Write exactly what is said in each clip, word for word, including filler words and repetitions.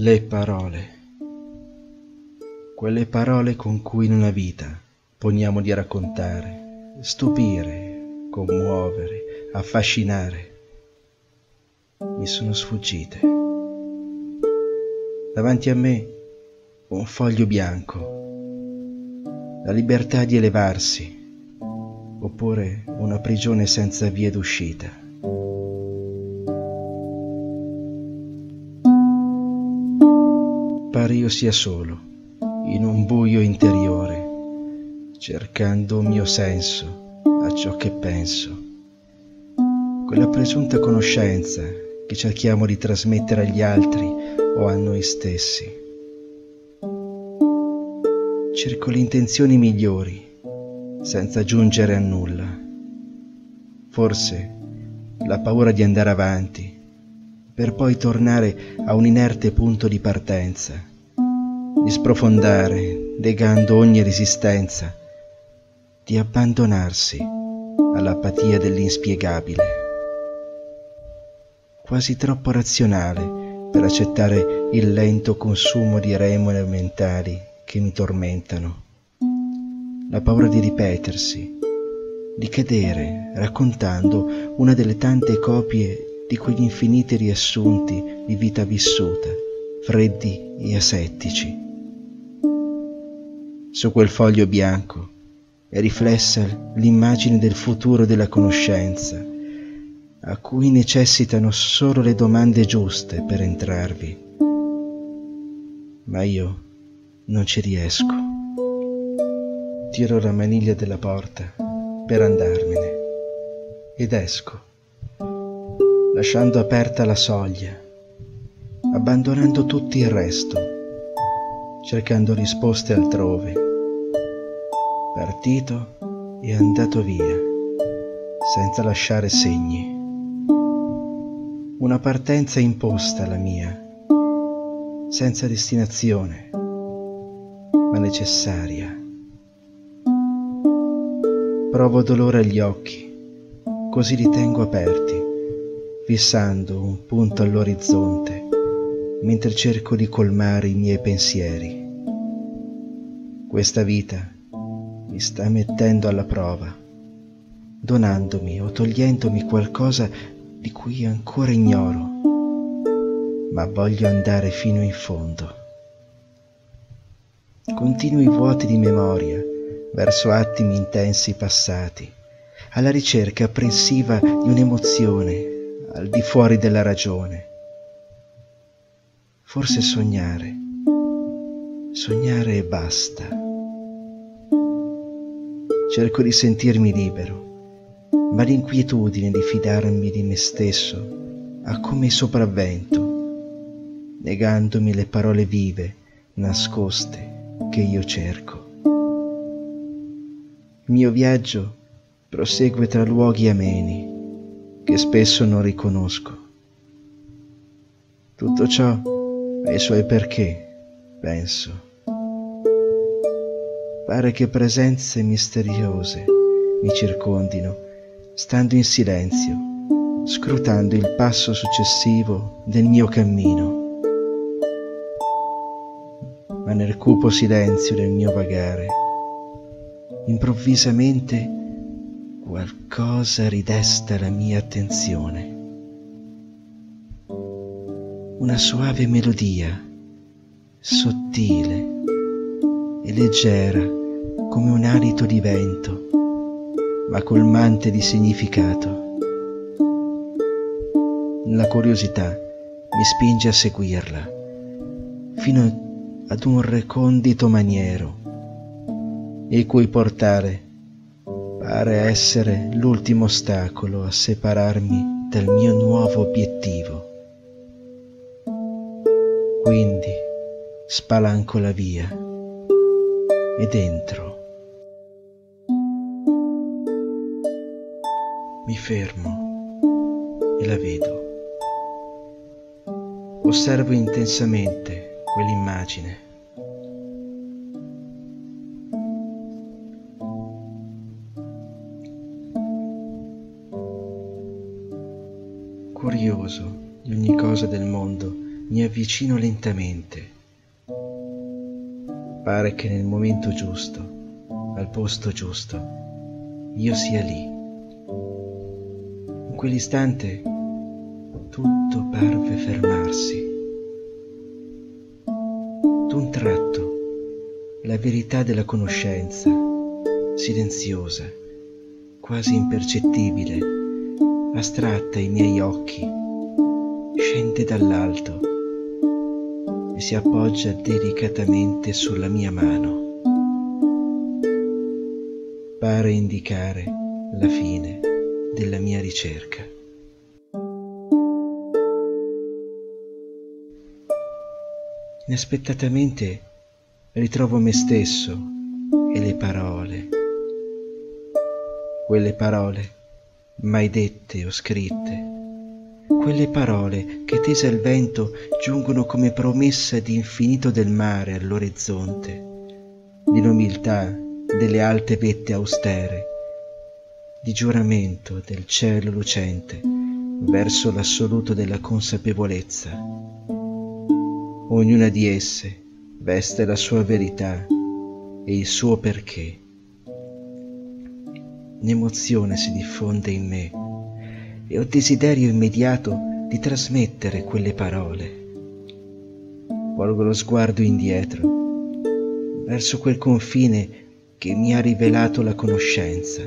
Le parole, quelle parole con cui in una vita poniamo di raccontare, stupire, commuovere, affascinare, mi sono sfuggite. Davanti a me un foglio bianco, la libertà di elevarsi, oppure una prigione senza vie d'uscita. Pare io sia solo, in un buio interiore, cercando un mio senso a ciò che penso. Quella presunta conoscenza che cerchiamo di trasmettere agli altri o a noi stessi. Cerco le intenzioni migliori, senza giungere a nulla. Forse la paura di andare avanti, per poi tornare a un inerte punto di partenza, di sprofondare, negando ogni resistenza, di abbandonarsi all'apatia dell'inspiegabile. Quasi troppo razionale per accettare il lento consumo di remore mentali che mi tormentano. La paura di ripetersi, di cadere raccontando una delle tante copie di quegli infiniti riassunti di vita vissuta, freddi e asettici. Su quel foglio bianco è riflessa l'immagine del futuro della conoscenza, a cui necessitano solo le domande giuste per entrarvi. Ma io non ci riesco. Tiro la maniglia della porta per andarmene ed esco, lasciando aperta la soglia, abbandonando tutto il resto, cercando risposte altrove. Partito e andato via, senza lasciare segni. Una partenza imposta la mia, senza destinazione, ma necessaria. Provo dolore agli occhi, così li tengo aperti, fissando un punto all'orizzonte, mentre cerco di colmare i miei pensieri. Questa vita mi sta mettendo alla prova, donandomi o togliendomi qualcosa di cui ancora ignoro, ma voglio andare fino in fondo. Continui vuoti di memoria verso attimi intensi passati, alla ricerca apprensiva di un'emozione al di fuori della ragione. Forse sognare, sognare e basta. Cerco di sentirmi libero, ma l'inquietudine di fidarmi di me stesso ha come sopravvento, negandomi le parole vive, nascoste, che io cerco. Il mio viaggio prosegue tra luoghi ameni, che spesso non riconosco. Tutto ciò ha i suoi perché, penso. Pare che presenze misteriose mi circondino, stando in silenzio, scrutando il passo successivo del mio cammino. Ma nel cupo silenzio del mio vagare, improvvisamente qualcosa ridesta la mia attenzione. Una suave melodia, sottile e leggera come un alito di vento, ma colmante di significato. La curiosità mi spinge a seguirla, fino ad un recondito maniero, il cui portale pare essere l'ultimo ostacolo a separarmi dal mio nuovo obiettivo. Quindi spalanco la via ed entro. Mi fermo e la vedo. Osservo intensamente quell'immagine. Curioso di ogni cosa del mondo, mi avvicino lentamente. Pare che nel momento giusto, al posto giusto, io sia lì. In quell'istante tutto parve fermarsi. D'un tratto, la verità della conoscenza, silenziosa, quasi impercettibile, astratta ai miei occhi, scende dall'alto e si appoggia delicatamente sulla mia mano. Pare indicare la fine della mia ricerca. Inaspettatamente ritrovo me stesso e le parole. Quelle parole mai dette o scritte. Quelle parole che tese al vento giungono come promessa di infinito del mare all'orizzonte, di l'umiltà delle alte vette austere, di giuramento del cielo lucente verso l'assoluto della consapevolezza. Ognuna di esse veste la sua verità e il suo perché. Un'emozione si diffonde in me e ho desiderio immediato di trasmettere quelle parole. Volgo lo sguardo indietro, verso quel confine che mi ha rivelato la conoscenza.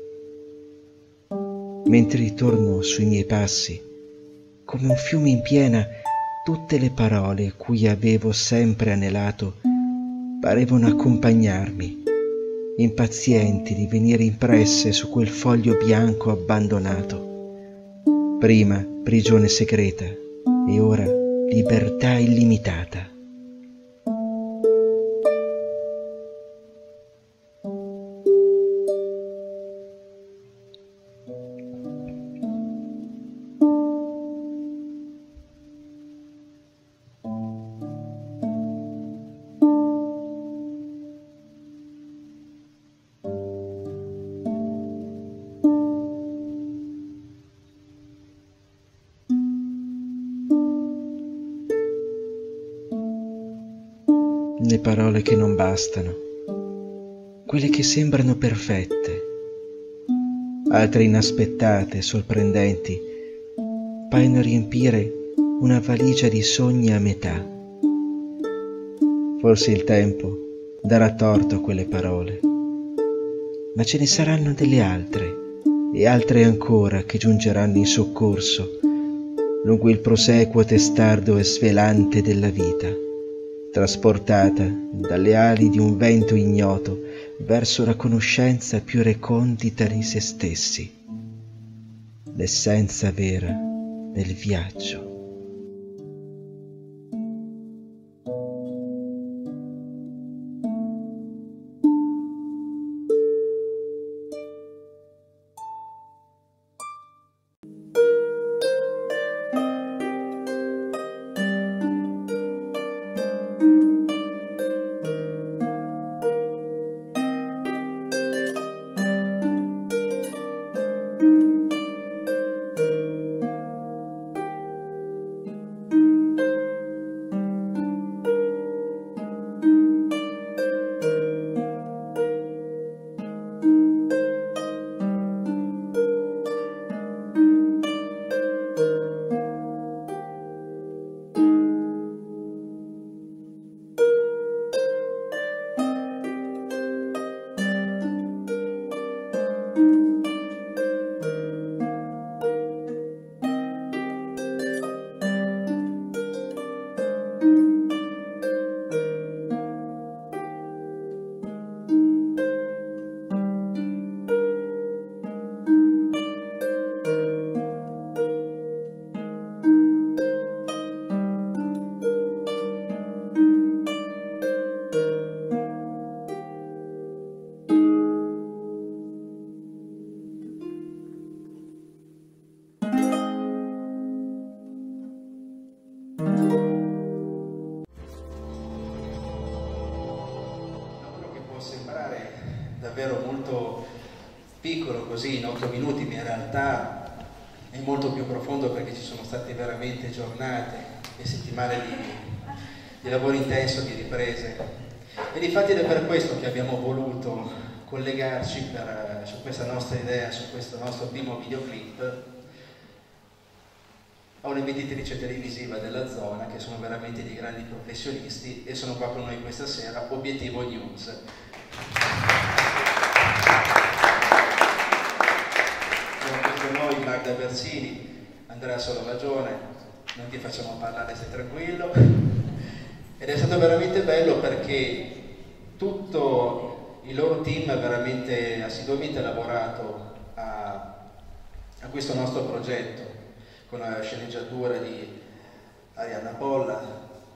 Mentre ritorno sui miei passi, come un fiume in piena, tutte le parole cui avevo sempre anelato parevano accompagnarmi, impazienti di venire impresse su quel foglio bianco abbandonato. Prima prigione segreta e ora libertà illimitata. Le parole che non bastano, quelle che sembrano perfette, altre inaspettate, sorprendenti, paiono riempire una valigia di sogni a metà. Forse il tempo darà torto a quelle parole, ma ce ne saranno delle altre e altre ancora che giungeranno in soccorso lungo il prosequo testardo e svelante della vita, trasportata dalle ali di un vento ignoto verso la conoscenza più recondita di se stessi, l'essenza vera del viaggio. Davvero molto piccolo così in otto minuti, ma in realtà è molto più profondo perché ci sono state veramente giornate e settimane di, di lavoro intenso, di riprese. E difatti è per questo che abbiamo voluto collegarci per, su questa nostra idea, su questo nostro primo videoclip, a un'investitrice televisiva della zona, che sono veramente dei grandi professionisti e sono qua con noi questa sera, Obiettivo News. Con noi Magda Bersini, Andrea Solovagione, non ti facciamo parlare, stai tranquillo. Ed è stato veramente bello perché tutto il loro team ha veramente assiduamente lavorato a, a questo nostro progetto, con la sceneggiatura di Arianna Polla,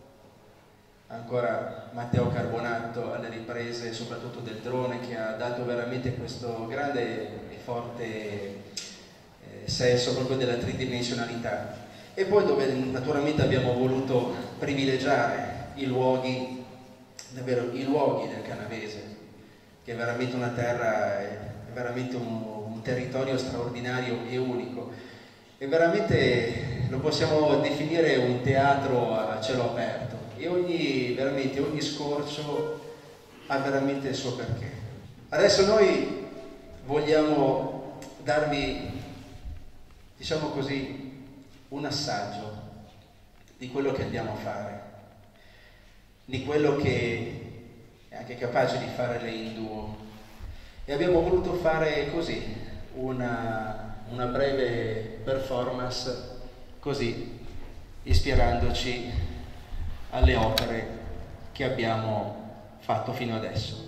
ancora Matteo Carbonato alle riprese soprattutto del drone, che ha dato veramente questo grande e forte eh, senso proprio della tridimensionalità. E poi dove naturalmente abbiamo voluto privilegiare i luoghi, davvero i luoghi del Canavese, che è veramente una terra, è veramente un, un territorio straordinario e unico. E veramente lo possiamo definire un teatro a cielo aperto, e ogni, veramente ogni scorcio ha veramente il suo perché. Adesso noi vogliamo darvi, diciamo così, un assaggio di quello che andiamo a fare, di quello che è anche capace di fare lei in duo, e abbiamo voluto fare così una una breve performance, così ispirandoci alle opere che abbiamo fatto fino adesso.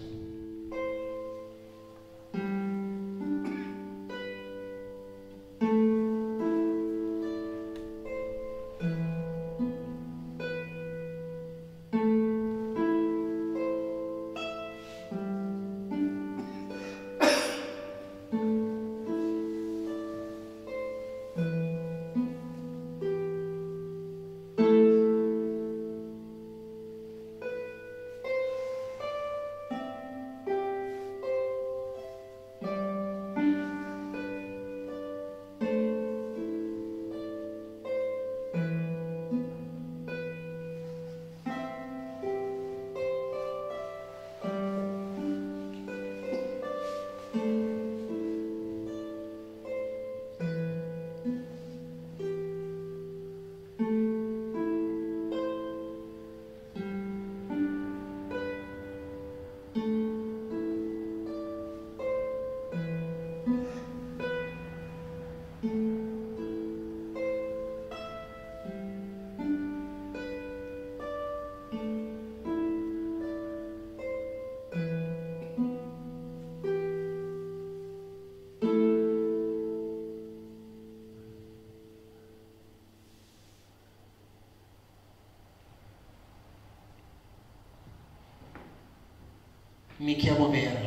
Mi chiamo Vera,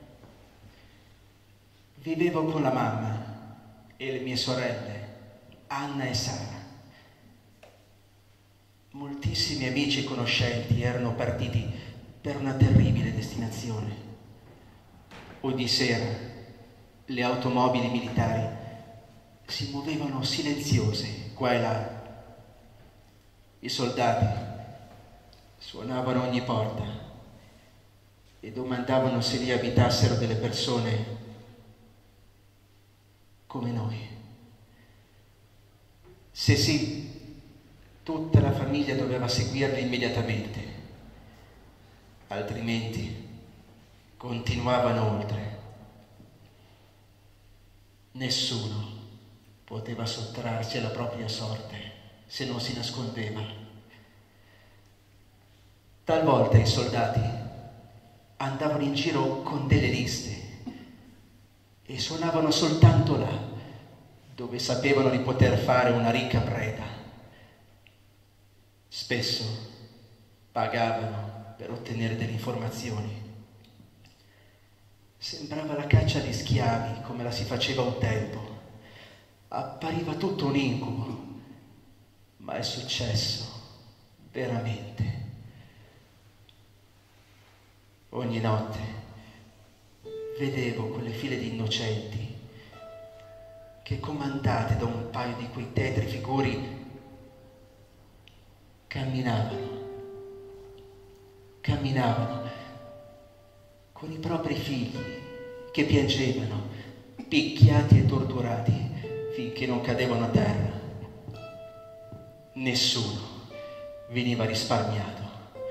vivevo con la mamma e le mie sorelle, Anna e Sara. Moltissimi amici e conoscenti erano partiti per una terribile destinazione. Ogni sera le automobili militari si muovevano silenziose qua e là. I soldati suonavano ogni porta e domandavano se lì abitassero delle persone come noi. Se sì, tutta la famiglia doveva seguirli immediatamente, altrimenti continuavano oltre. Nessuno poteva sottrarsi alla propria sorte se non si nascondeva. Talvolta i soldati andavano in giro con delle liste e suonavano soltanto là, dove sapevano di poter fare una ricca preda. Spesso pagavano per ottenere delle informazioni. Sembrava la caccia di schiavi come la si faceva un tempo. Appariva tutto un incubo, ma è successo veramente. Ogni notte vedevo quelle file di innocenti che, comandate da un paio di quei tetri figuri, camminavano, camminavano con i propri figli che piangevano, picchiati e torturati finché non cadevano a terra. Nessuno veniva risparmiato.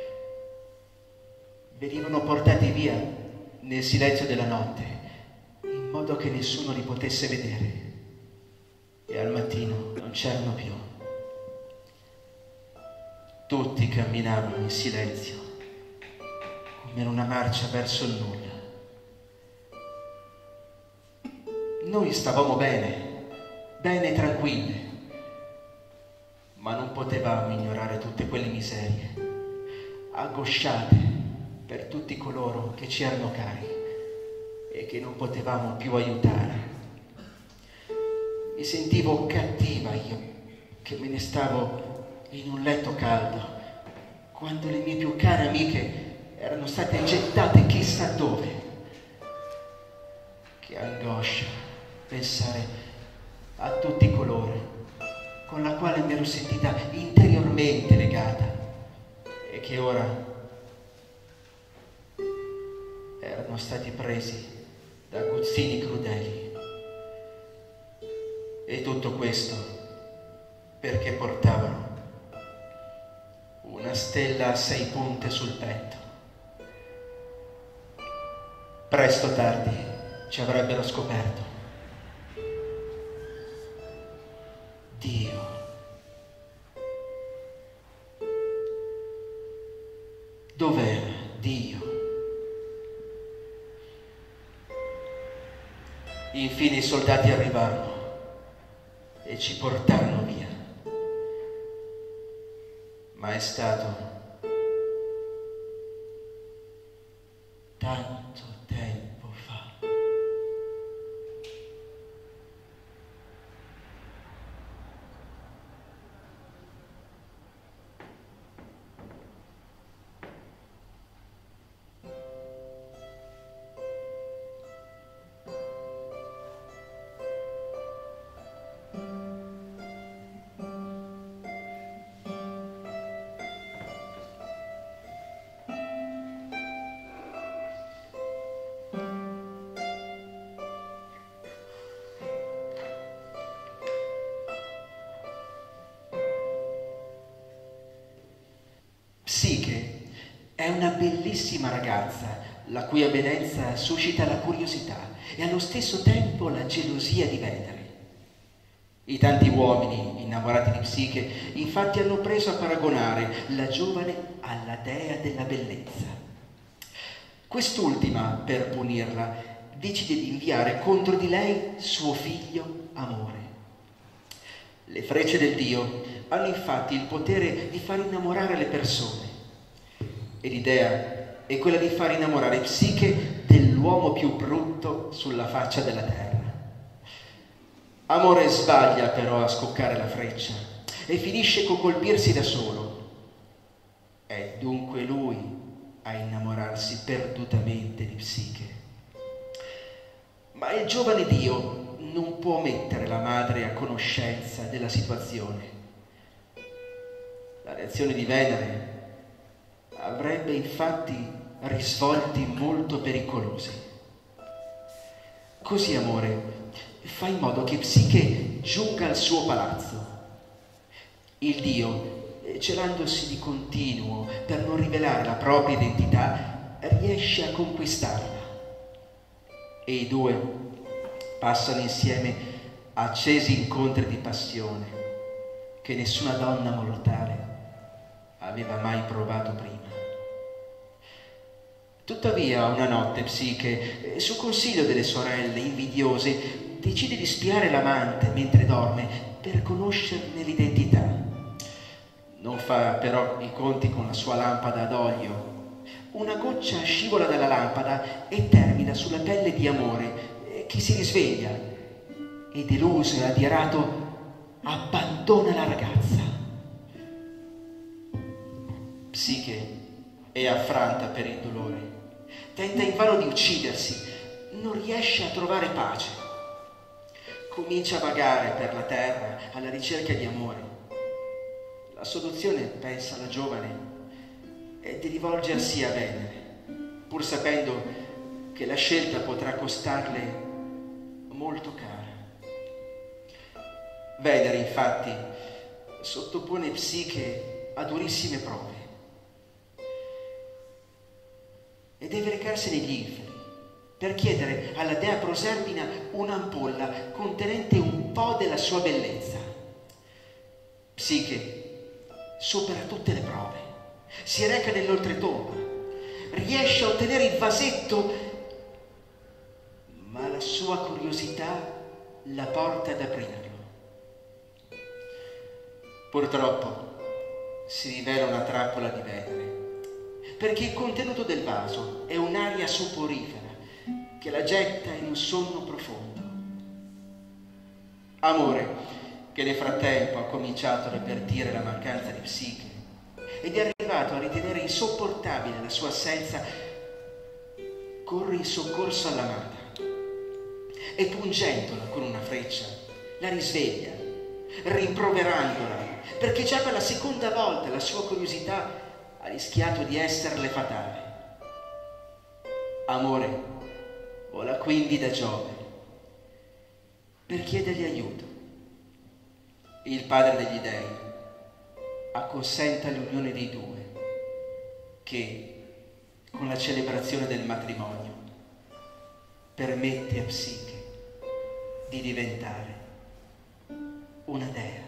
Venivano portati via nel silenzio della notte, in modo che nessuno li potesse vedere, e al mattino non c'erano più. Tutti camminavano in silenzio, come in una marcia verso il nulla. Noi stavamo bene, bene e tranquille, ma non potevamo ignorare tutte quelle miserie, angosciate per tutti coloro che ci erano cari e che non potevamo più aiutare. Mi sentivo cattiva io, che me ne stavo in un letto caldo, quando le mie più care amiche erano state gettate chissà dove. Che angoscia pensare a tutti coloro con la quale mi ero sentita interiormente legata e che ora erano stati presi da aguzzini crudeli. E tutto questo perché portavano una stella a sei punte sul petto. Presto o tardi ci avrebbero scoperto. Dio. Dov'era Dio? Infine i soldati arrivarono e ci portarono via. Ma è stato tanto tempo fa. Psiche è una bellissima ragazza, la cui avvenenza suscita la curiosità e allo stesso tempo la gelosia di Venere. I tanti uomini innamorati di Psiche infatti hanno preso a paragonare la giovane alla dea della bellezza. Quest'ultima, per punirla, decide di inviare contro di lei suo figlio Amore. Le frecce del dio hanno infatti il potere di far innamorare le persone e l'idea è quella di far innamorare Psiche dell'uomo più brutto sulla faccia della terra. Amore sbaglia però a scoccare la freccia e finisce con colpirsi da solo. È dunque lui a innamorarsi perdutamente di Psiche. Ma il giovane dio non può mettere la madre a conoscenza della situazione. La reazione di Venere avrebbe infatti risvolti molto pericolosi. Così Amore fa in modo che Psiche giunga al suo palazzo. Il dio, celandosi di continuo per non rivelare la propria identità, riesce a conquistarla e i due passano insieme accesi incontri di passione che nessuna donna mortale aveva mai provato prima. Tuttavia, una notte Psiche, su consiglio delle sorelle invidiose, decide di spiare l'amante mentre dorme per conoscerne l'identità. Non fa però i conti con la sua lampada ad olio. Una goccia scivola dalla lampada e termina sulla pelle di Amore, che si risveglia e, deluso e adirato, abbandona la ragazza. Psiche è affranta per il dolore. Tenta invano di uccidersi, non riesce a trovare pace. Comincia a vagare per la terra alla ricerca di Amore. la soluzione, pensa la giovane, è di rivolgersi a Venere, pur sapendo che la scelta potrà costarle molto cara. Venere, infatti, sottopone Psiche a durissime prove e deve recarsi negli inferi per chiedere alla dea Proserpina un'ampolla contenente un po' della sua bellezza. Psiche supera tutte le prove, si reca nell'oltretomba, riesce a ottenere il vasetto, ma la sua curiosità la porta ad aprirlo. Purtroppo si rivela una trappola di Venere, perché il contenuto del vaso è un'aria soporifera che la getta in un sonno profondo. Amore, che nel frattempo ha cominciato a avvertire la mancanza di Psiche ed è arrivato a ritenere insopportabile la sua assenza, corre in soccorso all'amata e pungendola con una freccia la risveglia, rimproverandola perché già per la seconda volta la sua curiosità ha rischiato di esserle fatale. Amore vola quindi da Giove per chiedergli aiuto. Il padre degli dei acconsente all'unione dei due, che con la celebrazione del matrimonio permette a Psiche di diventare una dea.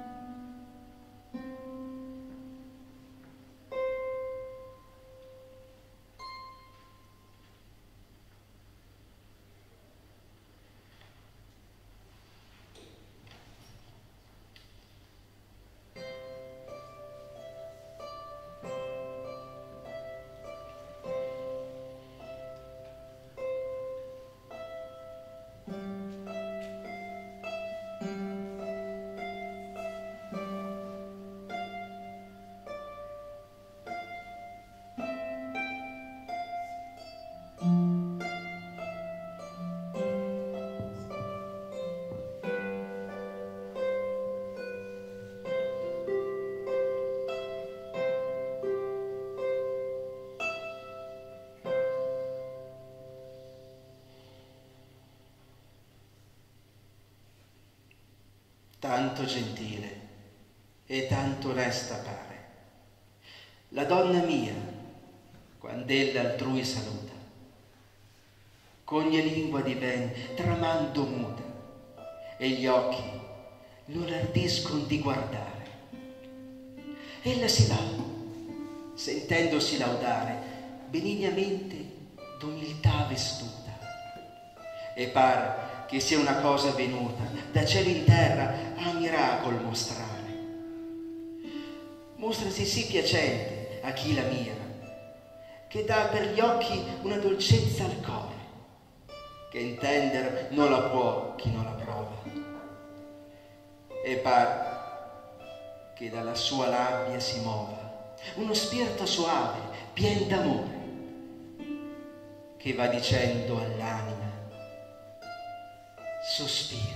Tanto gentile e tanto onesta pare la donna mia, quand'ella altrui saluta, coglie lingua di ben tramando muta, e gli occhi non ardiscon di guardare. Ella si va, sentendosi laudare, benignamente d'umiltà vestuta, e par che sia una cosa venuta da cielo in terra a miracol mostrare. Mostrasi sì piacente a chi la mira, che dà per gli occhi una dolcezza al core, che intender non la può chi non la prova. E par che dalla sua labbia si muova uno spirito soave, pien d'amore, che va dicendo all'anima: sospira.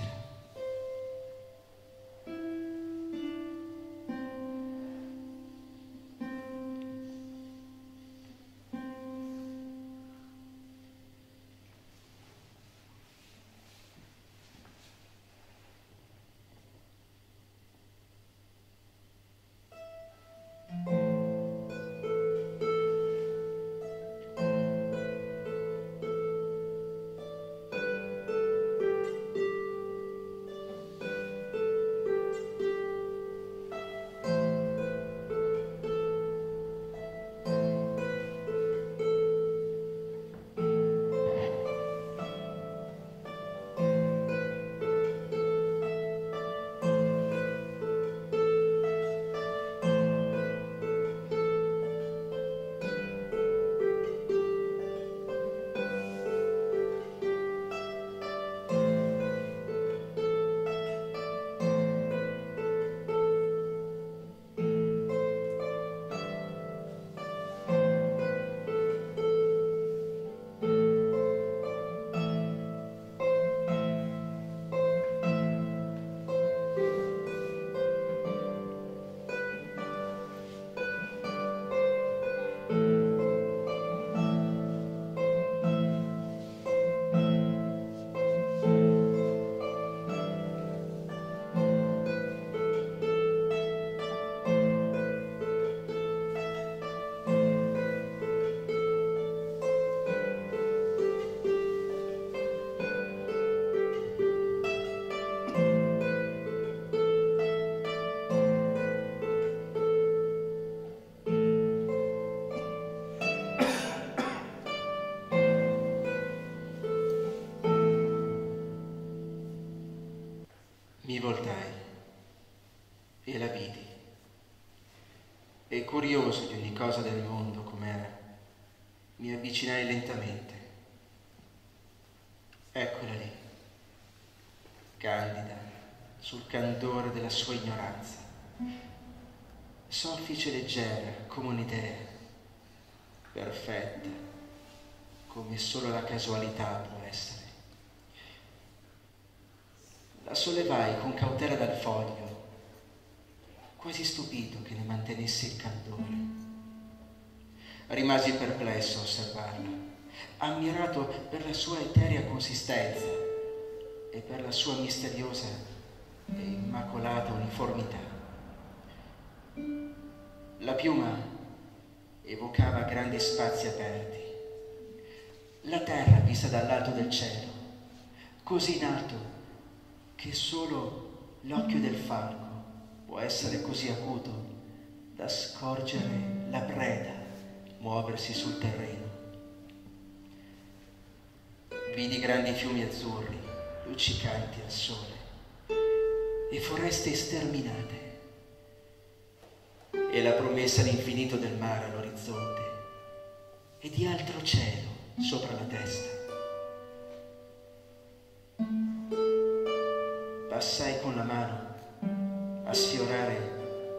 Mi voltai e la vidi. E curioso di ogni cosa del mondo com'era, mi avvicinai lentamente. Eccola lì, candida, sul candore della sua ignoranza, soffice e leggera come un'idea, perfetta come solo la casualità può essere. La sollevai con cautela dal foglio, quasi stupito che ne mantenesse il candore. Rimasi perplesso a osservarla, ammirato per la sua eterea consistenza e per la sua misteriosa e immacolata uniformità. La piuma evocava grandi spazi aperti, la terra vista dall'alto del cielo, così in alto che solo l'occhio del falco può essere così acuto da scorgere la preda muoversi sul terreno. Vidi grandi fiumi azzurri, luccicanti al sole, e foreste sterminate, e la promessa d'infinito del mare all'orizzonte e di altro cielo sopra la testa. Passai con la mano a sfiorare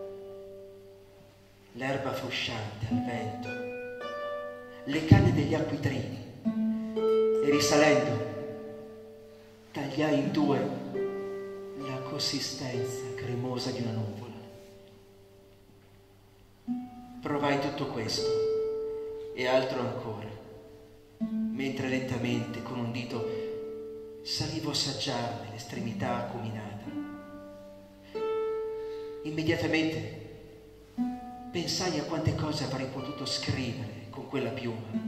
l'erba frusciante al vento, le canne degli acquitrini, e risalendo tagliai in due la consistenza cremosa di una nuvola. Provai tutto questo e altro ancora, mentre lentamente con un dito salivo a assaggiarne l'estremità acuminata. Immediatamente pensai a quante cose avrei potuto scrivere con quella piuma,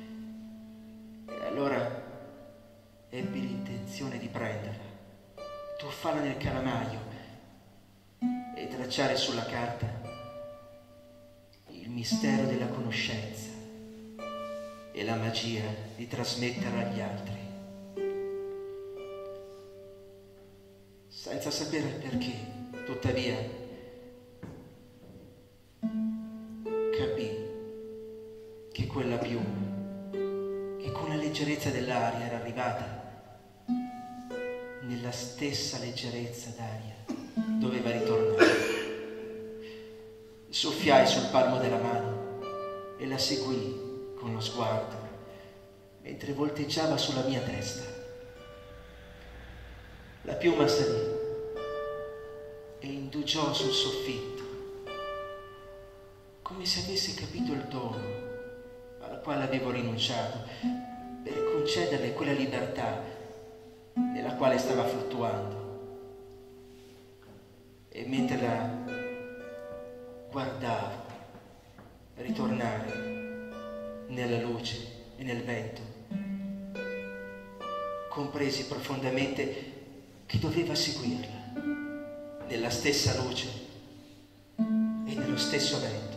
e allora ebbi l'intenzione di prenderla, tuffarla nel calamaio e tracciare sulla carta il mistero della conoscenza e la magia di trasmetterla agli altri. Senza sapere perché, tuttavia, capì che quella piuma, che con la leggerezza dell'aria era arrivata, nella stessa leggerezza d'aria doveva ritornare. Soffiai sul palmo della mano e la seguii con lo sguardo mentre volteggiava sulla mia testa. La piuma salì e indugiò sul soffitto, come se avesse capito il dono al quale avevo rinunciato per concederle quella libertà nella quale stava fluttuando. E mentre la guardavo ritornare nella luce e nel vento, compresi profondamente che doveva seguirla nella stessa luce e nello stesso vento.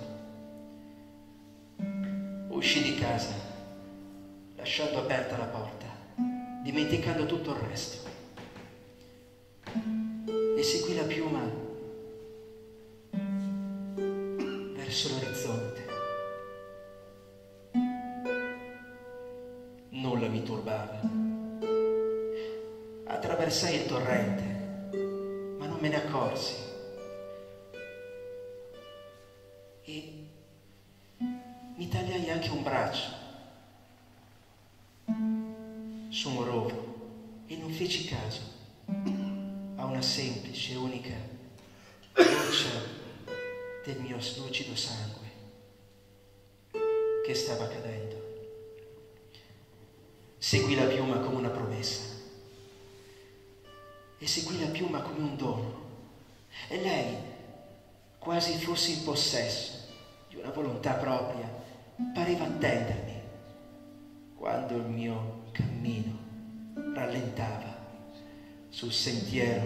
Uscì di casa lasciando aperta la porta, dimenticando tutto il resto, e seguì la piuma verso l'orizzonte. Nulla mi turbava. Attraversai il torrente, ma non me ne accorsi, e mi tagliai anche un braccio su un rovo e non feci caso a una semplice e unica goccia del mio lucido sangue che stava cadendo. Seguì la piuma come una promessa, e seguì la piuma come un dono, e lei, quasi fossi in possesso di una volontà propria, pareva attendermi quando il mio cammino rallentava sul sentiero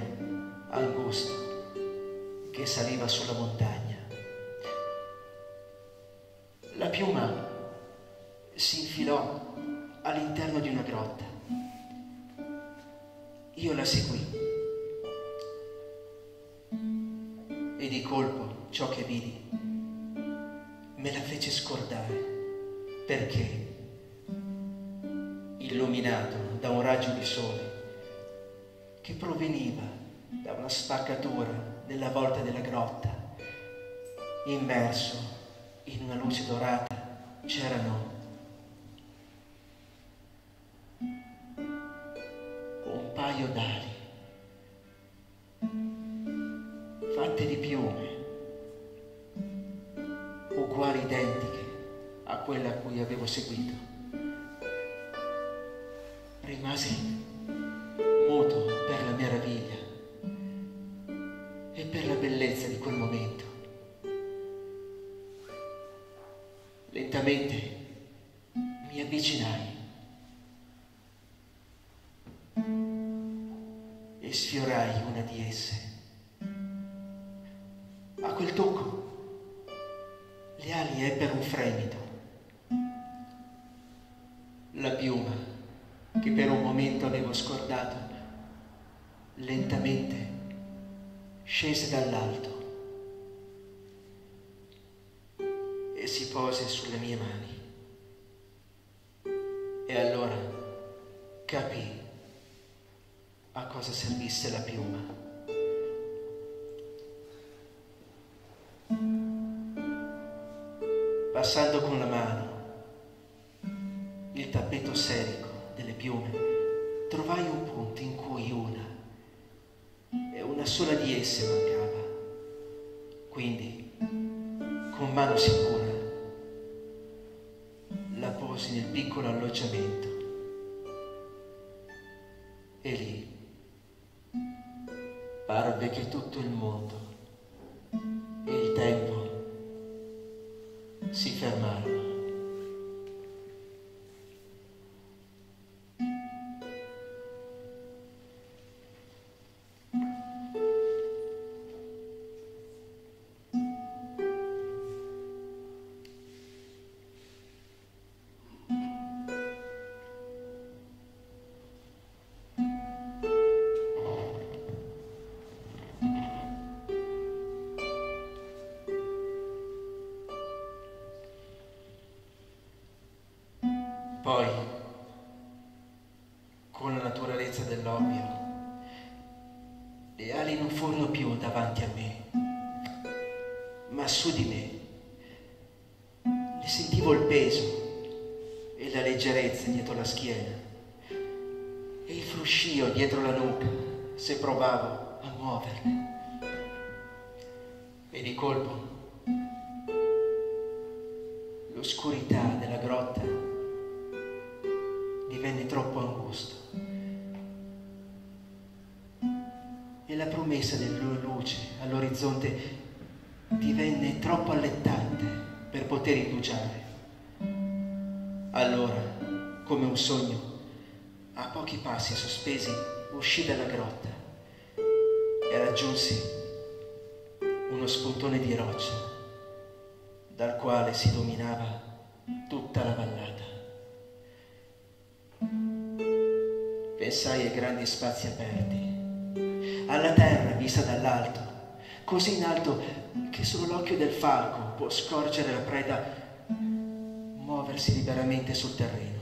angusto che saliva sulla montagna. La piuma si infilò all'interno di una grotta. Io la seguì, e di colpo ciò che vidi me la fece scordare, perché, illuminato da un raggio di sole che proveniva da una spaccatura nella volta della grotta, immerso in una luce dorata, c'erano un paio d'ali fatte di piume uguali, identiche a quella a cui avevo seguito. Rimasi muto per la meraviglia e per la bellezza di quel momento. Lentamente mi avvicinai e sfiorai una di esse. A quel tocco le ali ebbero un fremito. La piuma, che per un momento avevo scordato, lentamente scese dall'alto e si pose sulle mie mani. E allora capii a cosa servisse la piuma. Passando con la mano il tappeto serico delle piume, trovai un punto in cui una e una sola di esse mancava. Quindi, con mano sicura, la posi nel piccolo alloggiamento. E lì parve che tutto il mondo e il tempo si fermarono. Poi, con la naturalezza dell'ovvio, le ali non furono più davanti a me, ma su di me. Ne sentivo il peso e la leggerezza dietro la schiena e il fruscio dietro la nuca se provavo a muoverle. E di colpo l'oscurità della grotta divenne troppo angusto e la promessa della luce all'orizzonte divenne troppo allettante per poter indugiare. Allora, come un sogno, a pochi passi sospesi uscì dalla grotta e raggiunsi uno spuntone di roccia dal quale si dominava tutta la vallata. Pensai ai grandi spazi aperti, alla terra vista dall'alto, così in alto che solo l'occhio del falco può scorgere la preda muoversi liberamente sul terreno.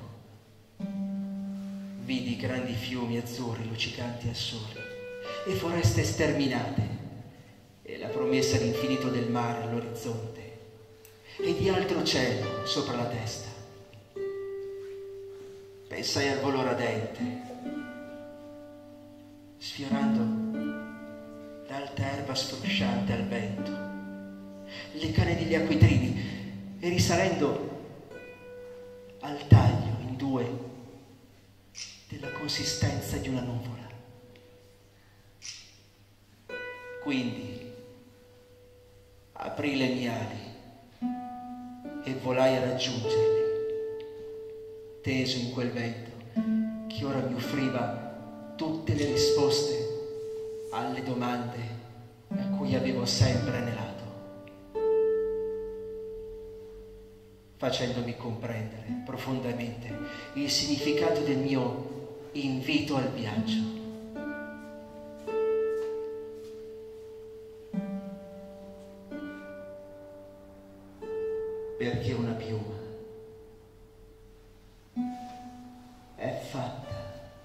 Vidi grandi fiumi azzurri luccicanti al sole e foreste sterminate e la promessa all'infinito del mare all'orizzonte e di altro cielo sopra la testa. Pensai al volo radente, sfiorando l'alta erba sfrusciante al vento, le canne degli acquitrini e risalendo al taglio in due della consistenza di una nuvola. Quindi aprì le mie ali e volai a raggiungerli, teso in quel vento che ora mi offriva tutte le risposte alle domande a cui avevo sempre anelato, facendomi comprendere profondamente il significato del mio invito al viaggio. perché una piuma è fatta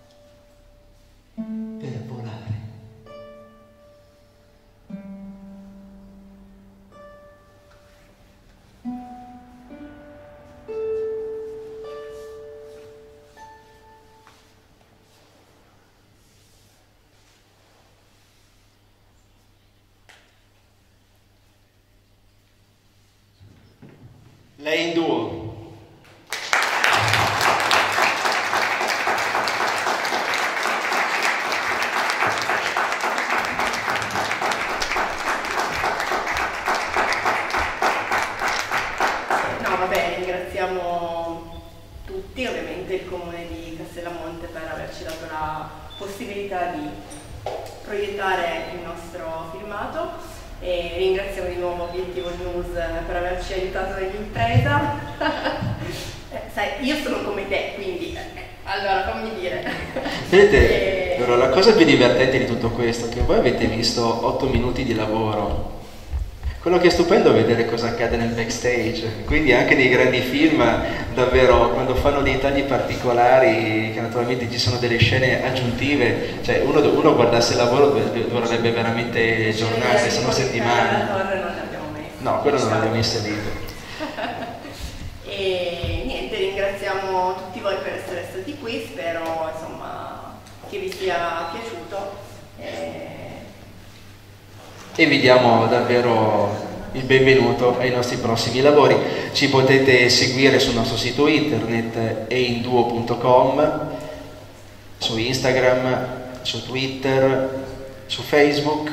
per volare. Lei in duo. No, vabbè, ringraziamo tutti, ovviamente il Comune di Castellamonte per averci dato la possibilità di proiettare il nostro filmato. E ringraziamo di nuovo Obiettivo News per averci aiutato nell'impresa. eh, sai, io sono come te, quindi eh, allora fammi dire. Vedete, e... però la cosa più divertente di tutto questo è che voi avete visto otto minuti di lavoro. Quello che è stupendo è vedere cosa accade nel backstage, quindi anche nei grandi film davvero quando fanno dei tagli particolari, che naturalmente ci sono delle scene aggiuntive, cioè uno, uno guardasse il lavoro vorrebbe veramente giornate, sono settimane. La torre non l'abbiamo messa. No, quello non l'abbiamo inserito. E niente, ringraziamo tutti voi per essere stati qui, spero insomma che vi sia piaciuto. E... e vi diamo davvero il benvenuto ai nostri prossimi lavori. Ci potete seguire sul nostro sito internet e in duo punto com, su Instagram, su Twitter, su Facebook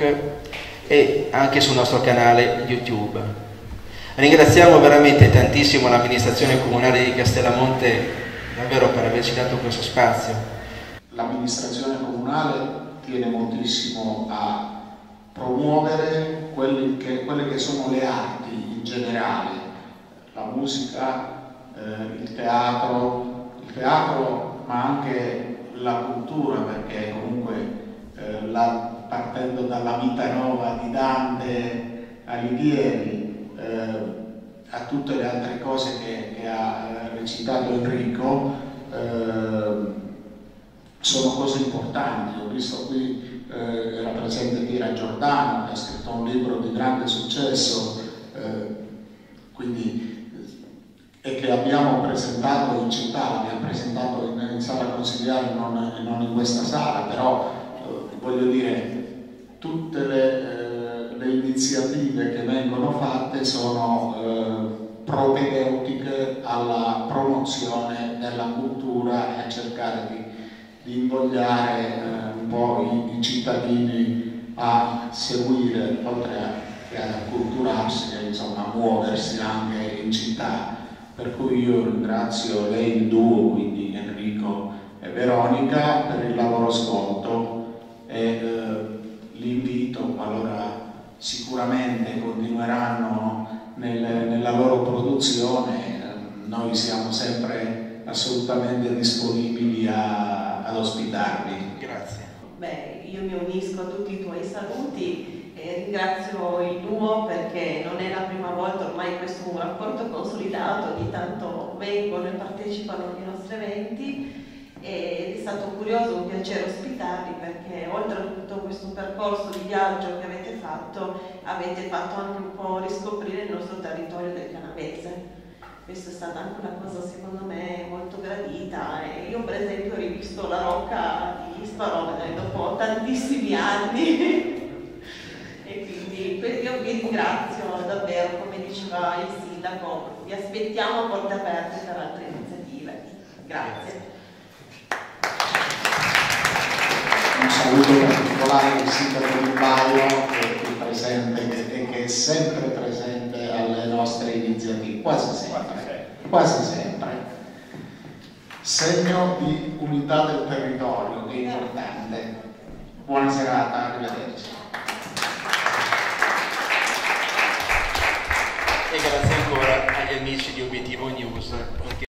e anche sul nostro canale YouTube. Ringraziamo veramente tantissimo l'amministrazione comunale di Castellamonte davvero per averci dato questo spazio. L'amministrazione comunale tiene moltissimo a promuovere quelli che, quelle che sono le arti in generale, la musica, eh, il teatro, il teatro ma anche la cultura, perché comunque eh, la, partendo dalla Vita Nova di Dante Alighieri eh, a tutte le altre cose che, che ha recitato Enrico, eh, sono cose importanti. Ho visto qui Eh, era presente Tira Giordano, che ha scritto un libro di grande successo, eh, quindi, e che abbiamo presentato in città, l'abbiamo presentato in, in sala consigliare, non, non in questa sala, però eh, voglio dire, tutte le, eh, le iniziative che vengono fatte sono eh, propedeutiche alla promozione della cultura e a cercare di, di invogliare eh, un po' i, i cittadini a seguire, oltre a, a culturarsi, insomma a muoversi anche in città. Per cui io ringrazio lei il duo, quindi Enrico e Veronica, per il lavoro svolto e eh, li invito, qualora sicuramente continueranno nel, nella loro produzione, eh, noi siamo sempre assolutamente disponibili a, ad ospitarvi. Grazie. Beh, io mi unisco a tutti i tuoi saluti e ringrazio il duo perché non è la prima volta, ormai questo è un rapporto consolidato, ogni tanto vengono e partecipano ai nostri eventi ed è stato curioso, un piacere ospitarli perché oltre a tutto questo percorso di viaggio che avete fatto, avete fatto anche un po' riscoprire il nostro territorio del Canavese. Questa è stata anche una cosa secondo me molto gradita e io per esempio ho rivisto la Rocca di Sparovene dopo tantissimi anni e quindi io vi ringrazio davvero, come diceva il sindaco, vi aspettiamo a porte aperte per altre iniziative. Grazie. Un saluto particolare al sindaco di Baio che è qui presente e che è sempre presente alle nostre iniziative, quasi sempre, quasi sempre. Segno di unità del territorio, che è importante. Buona serata, arrivederci. E grazie ancora agli amici di Obiettivo News.